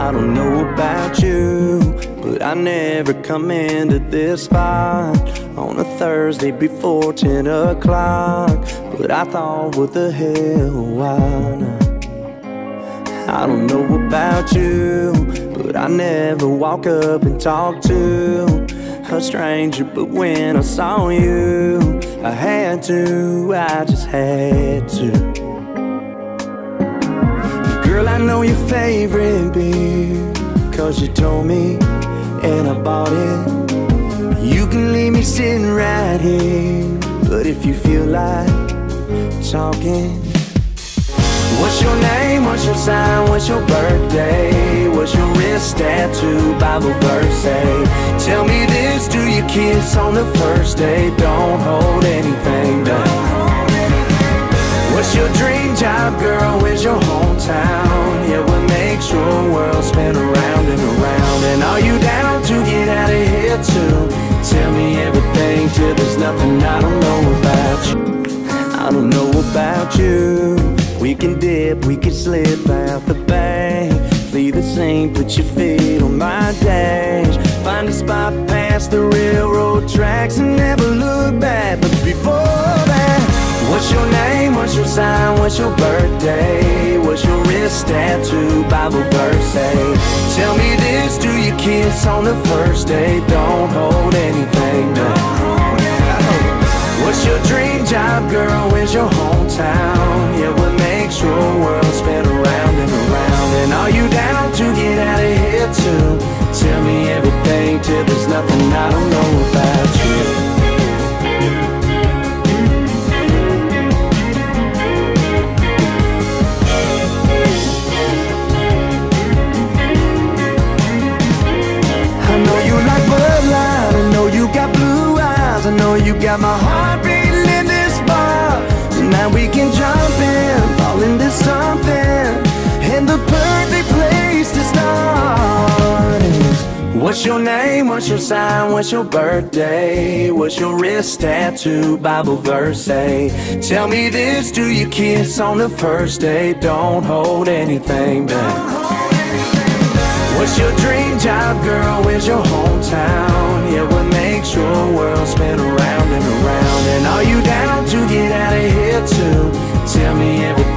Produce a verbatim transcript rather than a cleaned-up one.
I don't know about you, but I never come into this spot on a Thursday before ten o'clock. But I thought, what the hell, why not? I don't know about you, but I never walk up and talk to a stranger. But when I saw you, I had to, I just had to. Girl, I know your favorite beer, cause you told me and I bought it. You can leave me sitting right here, but if you feel like talking. What's your name, what's your sign, what's your birthday? What's your wrist tattoo, Bible verse say? Tell me this, do you kiss on the first date? Don't hold anything back. What's your dream job, girl, where's your hometown? Yeah, what makes your world spin around and around? And are you down to get out of here too? Tell me everything till there's nothing I don't know about you. I don't know about you. We can dip, we can slip out the bank, flee the scene, put your feet on my dash. Find a spot past the railroad tracks and never look back. But before that, what's your name, what's your sign, what's your birthday? What's your wrist tattoo, Bible verse say? Tell me this, do you kiss on the first date? Don't hold anything back. What's your dream job, girl, where's your hometown? Yeah, what makes your world spin around and around? And are you down to get out of here too? Tell me everything till there's nothing I don't know about you. I know you like Bud Light, I know you got blue eyes, I know you got my heart beating in this bar. Tonight we can jump in, fall into something, and the perfect place to start is, what's your name, what's your sign, what's your birthday? What's your wrist tattoo, Bible verse say? Tell me this, do you kiss on the first date? Don't hold anything back. What's your dream job, girl, where's your hometown? Yeah, what makes your world spin around and around? And are you down to get out of here too? Tell me everything